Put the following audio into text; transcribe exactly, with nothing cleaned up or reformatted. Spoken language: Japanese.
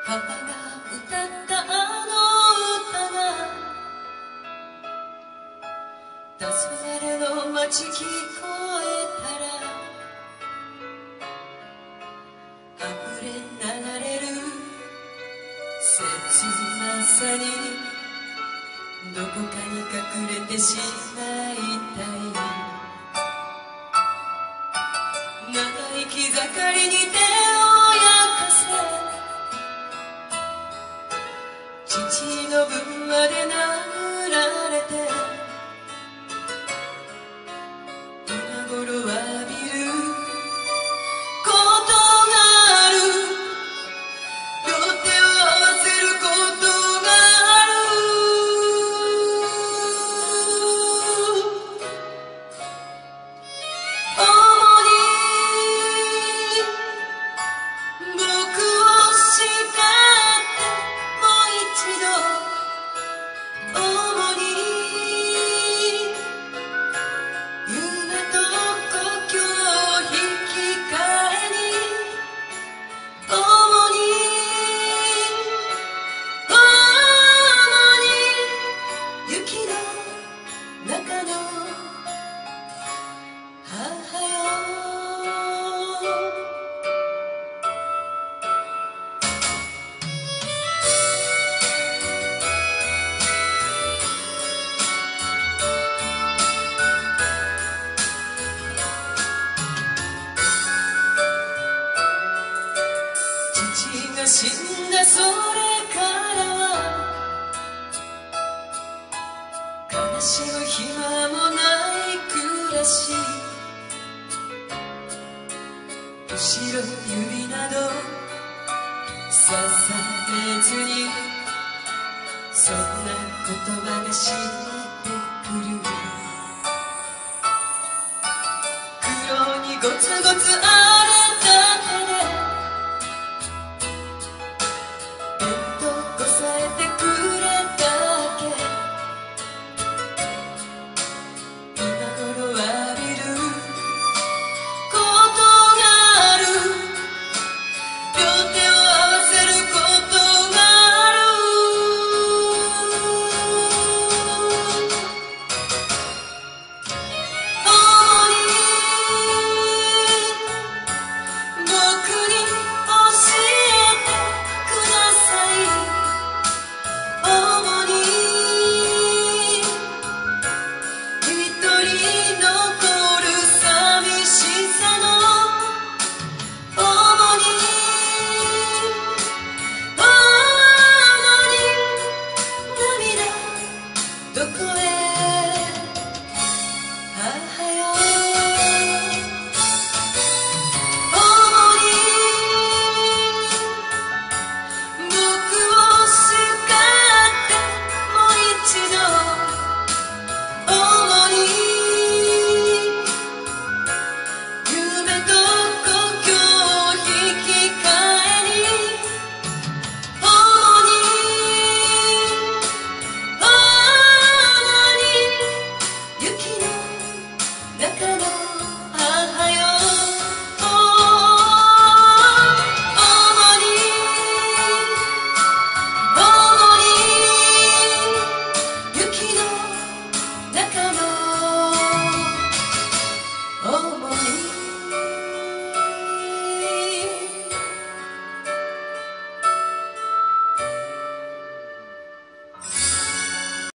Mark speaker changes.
Speaker 1: 母が歌ったあの歌が黄昏の街聞こえたら溢れ流れる切なさにどこかに隠れてしまいたい長生き盛りに手を焼かせ父の分まで殴られて今頃浴びることがある両手を合わせることがある主に僕を叱ってもう一度主に夢と故郷を引き換えに主に主に雪の中の母よ父が死んだそれからは悲しむ暇もない暮らし後ろ指などさされずにそんな言葉がしってくる黒にゴツゴツ荒れた